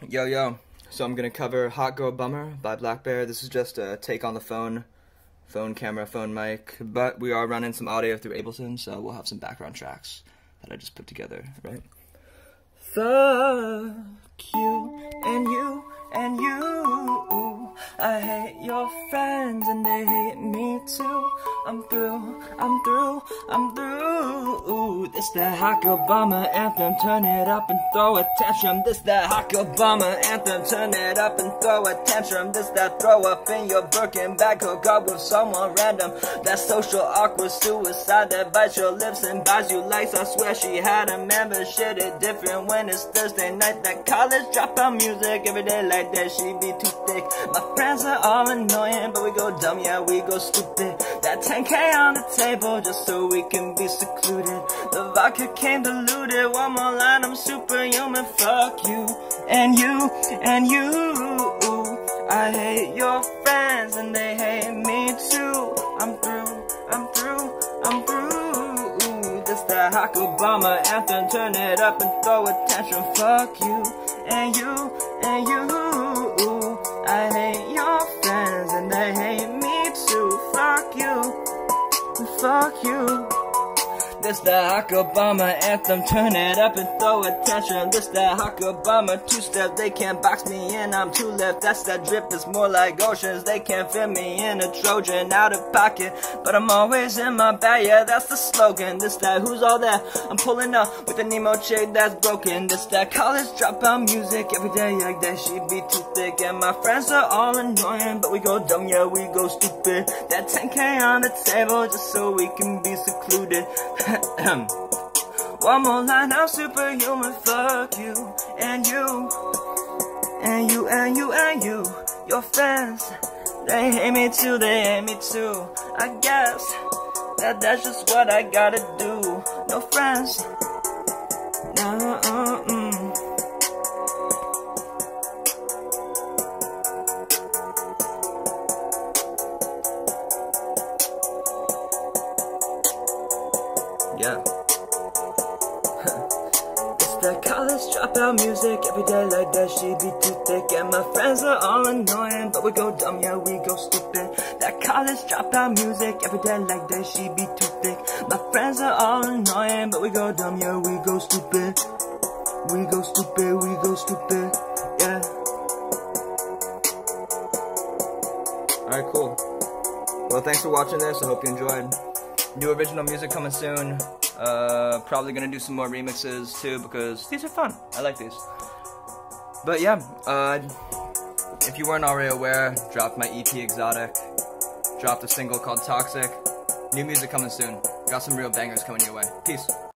Yo, yo. So I'm gonna cover Hot Girl Bummer by blackbear. This is just a take on the phone camera, phone mic, but we are running some audio through Ableton, so we'll have some background tracks that I just put together, right? Fuck you and you and you. I hate your friends and they hate me too. I'm through. This that Hot Girl Bummer anthem, turn it up and throw a tantrum. This that Hot Girl Bummer anthem, turn it up and throw a tantrum. This that throw up in your Birkin bag, hook up with someone random. That social awkward suicide that bites your lips and buys you likes. I swear she had a man, but shit it different when it's Thursday night. That college dropout music every day like that, she be too thick. My friends are all annoying, but we go dumb, yeah, we go stupid. That 10K on the table just so we can be secluded. The vodka came diluted, one more line, I'm superhuman. Fuck you and you and you. I hate your friends and they hate me too. I'm through. This that Hot Girl Bummer anthem, turn it up and throw a tantrum. Fuck you and you and you. I hate your friends and they hate me too. Fuck you. This that Hot Girl Bummer anthem, turn it up and throw a tantrum. This that Hot Girl Bummer two-step, they can't box me in, I'm two left. That's that drip, it's more like oceans. They can't fit me in a Trojan out of pocket, but I'm always in my bag, yeah, that's the slogan. This that who's all that, I'm pulling up with an emo chick that's broken. This that college dropout music every day like that, she be too thick. And my friends are all annoying, but we go dumb, yeah, we go stupid. That 10K on the table just so we can be secluded. One more line, I'm superhuman. Fuck you and you and you and you and you. Your friends, they hate me too, they hate me too. I guess that's just what I gotta do. No friends, yeah. It's that college dropout music every day like that, she be too thick. And my friends are all annoying, but we go dumb, yeah, we go stupid. That college dropout music every day like that, she be too thick. My friends are all annoying, but we go dumb, yeah, we go stupid. We go stupid, yeah. Alright, cool. Well, thanks for watching this, I hope you enjoyed. New original music coming soon. Probably gonna do some more remixes too, because these are fun. I like these. But yeah, if you weren't already aware, dropped my EP Exotic. Dropped a single called Toxic. New music coming soon. Got some real bangers coming your way. Peace.